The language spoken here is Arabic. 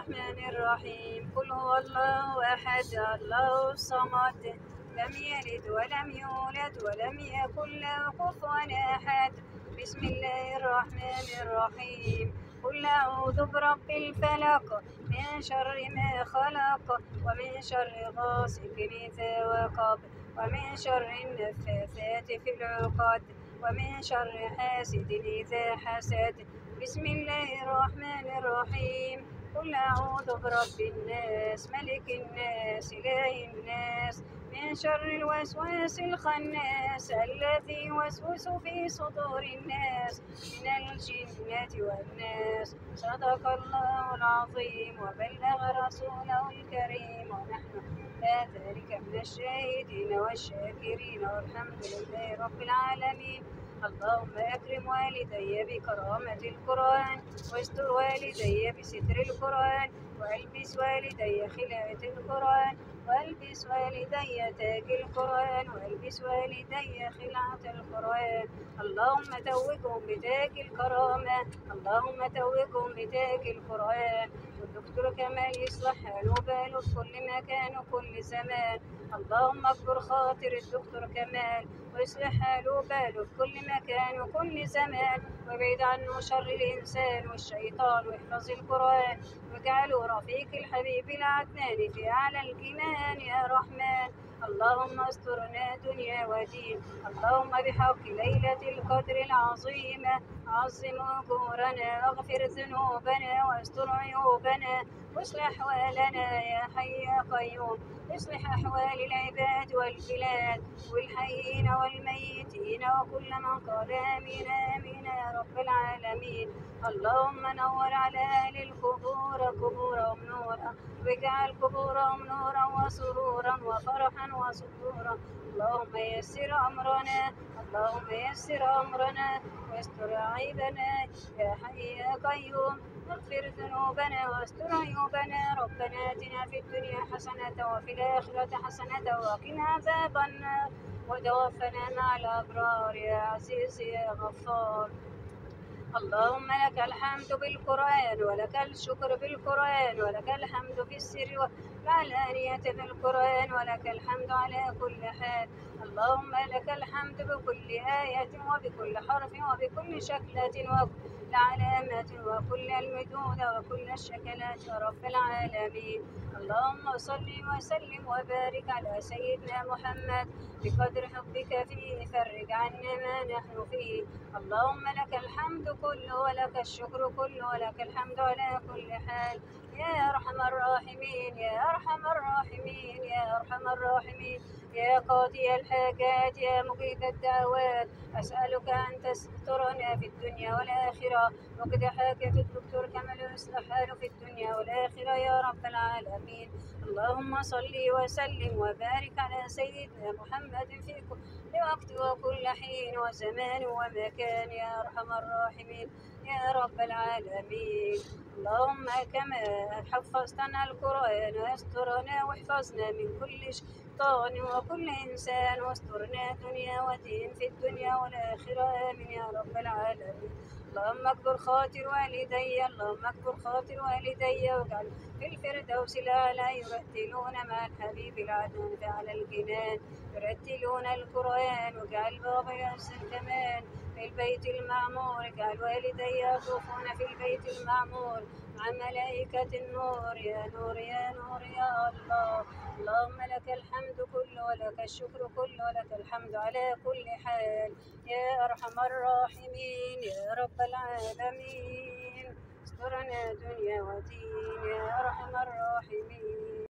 الرحمن الرحيم. قل هو الله أحد الله الصمد لم يلد ولم يولد ولم يكن له كفوا أحد. بسم الله الرحمن الرحيم. قل أعوذ برب الفلق من شر ما خلق ومن شر غاسق إذا وقب ومن شر النفاثات في العقد ومن شر حاسد إذا حسد. بسم الله الرحمن الرحيم. قل أعوذ برب الناس ملك الناس إله الناس من شر الوسواس الخناس الذي يوسوس في صدور الناس من الجنة والناس. صدق الله العظيم وبلغ رسوله الكريم ونحن لا ذلك من الشاهدين والشاكرين والحمد لله رب العالمين. اللهم أكرم والدي بكرامة القرآن واستر والدي بستر القرآن والبس والدي خلعة القرآن والبس والدي تاج القرآن والبس والدي خلعة القرآن. اللهم توجهم بتاج الكرامة اللهم توجهم بتاج القرآن. والدكتور كمال يصلح حاله باله في كل مكان وكل زمان. اللهم اكبر خاطر الدكتور كمال ويصلح حاله باله في كل مكان وكل زمان وابعد عنه شر الإنسان والشيطان واحفظ القرآن واجعله رفيق الحبيب العدنان في أعلى الجنان يا رحمن. اللهم استرنا دنيا ودين. اللهم بحق ليلة القدر العظيمة عظم أجورنا اغفر ذنوبنا واستر عيوبنا واصلح أحوالنا يا حي يا قيوم. اصلح أحوال العباد والبلاد والحيين والميتين وكل من قال آمين آمين يا رب العالمين. اللهم نور على أهل القبور قبورهم نورا واجعل قبورهم نورا وسرورا وفرحا وسرورا. اللهم يسر أمرنا اللهم يسر أمرنا واستر عيبنا يا حي يا قيوم. اغفر ذنوبنا واستر عيوبنا. ربنا آتنا في الدنيا حسنة وفي الآخرة حسنة وقنا عذاب النار وتوفنا مع الأبرار يا عزيز يا غفار. اللهم لك الحمد بالقرآن ولك الشكر بالقرآن ولك الحمد في السر والعلانية بالقرآن ولك الحمد على كل حال. اللهم لك الحمد بكل آية وبكل حرف وبكل شكلة وكل علامة وكل المدود وكل الشكلات يا رب العالمين. اللهم صل وسلم وبارك على سيدنا محمد بقدر حبك فيه فرج عنا ما نحن فيه. اللهم لك الحمد كله ولك الشكر كله ولك الحمد على كل حال يا أرحم الراحمين يا أرحم الراحمين يا أرحم الراحمين يا قاضي الحاجات يا مجيب الدعوات. أسألك أن تسترنا في الدنيا والآخرة وقد حاجة الدكتور كمال يصلح حاله في الدنيا والآخرة يا رب العالمين. اللهم صل وسلم وبارك على سيدنا محمد في كل وقت وكل حين وزمان ومكان يا أرحم الراحمين يا رب العالمين. اللهم كما حفظتنا القرآن واسترنا واحفظنا من كل شيطان وكل إنسان واسترنا دنيا ودين في الدنيا والآخرة آمين يا رب العالمين. اللهم اكبر خاطر والدي اللهم اكبر خاطر والدي واجعل في الفردوس الأعلى يرتلون مع الحبيب العدنان على الجنان يرتلون القرآن واجعل بابا يحسن كمان في البيت المعمور. اجعل والدي يطوفون في البيت المعمور مع ملائكة النور يا نور يا نور يا الله. اللهم لك الحمد كله ولك الشكر كله ولك الحمد على كل حال يا أرحم الراحمين يا رب العالمين. استرنا دنيا ودين يا أرحم الراحمين.